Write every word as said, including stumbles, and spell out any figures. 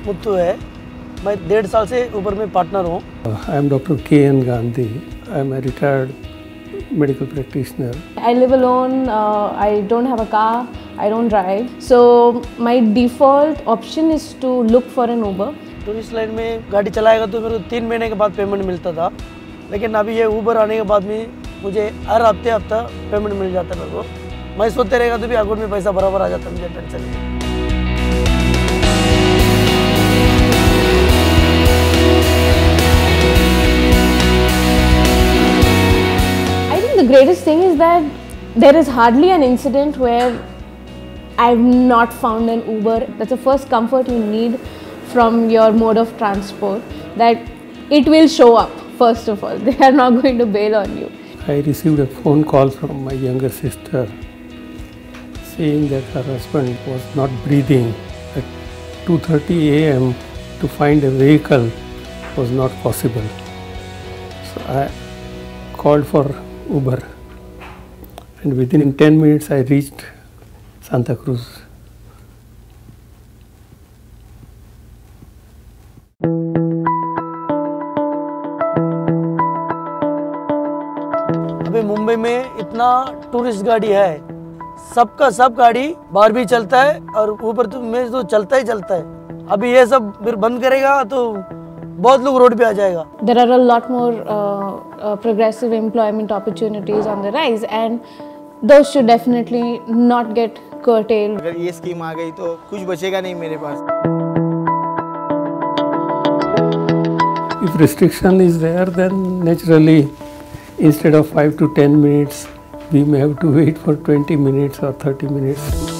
मुत्तू है। मैं डेढ़ साल से ऊबर में पार्टनर हूँ। I am Doctor K N Gandhi. I am a retired medical practitioner. I live alone. Uh, I don't have a car. I don't drive. So my default option is to look for an Uber. Tourist line में गाड़ी चलाएगा तो मेरे को तीन महीने के बाद पेमेंट मिलता था, लेकिन अभी ये ऊबर आने के बाद में मुझे हर हफ्ते हफ्ता पेमेंट मिल जाता है मेरे को। मैं सोते रहेगा तो भी अकाउंट में पैसा बराबर आ जाता है, मुझे टेंशन नहीं। I think the greatest thing is that there is hardly an incident where I've not found an Uber. That's the first comfort you need from your mode of transport, that it will show up. First of all, they are not going to bail on you. I received a phone call from my younger sister saying that her husband was not breathing. At two thirty a m to find a vehicle was not possible. So I called for Uber, and within ten minutes I reached Santa Cruz. अभी मुंबई में इतना tourist गाड़ी है, सबका सब गाड़ी बाहर भी चलता है और ऊपर तो में तो चलता ही चलता है। अभी ये सब फिर बंद करेगा तो बहुत लोग रोड पे आ जाएगा। There are a lot more uh, uh, progressive employment opportunities on the rise, and those should definitely not get curtailed. अगर ये स्कीम आ गई तो कुछ बचेगा नहीं मेरे पास। If restriction is there, then naturally instead of five to ten minutes, we may have to wait for twenty minutes or thirty minutes.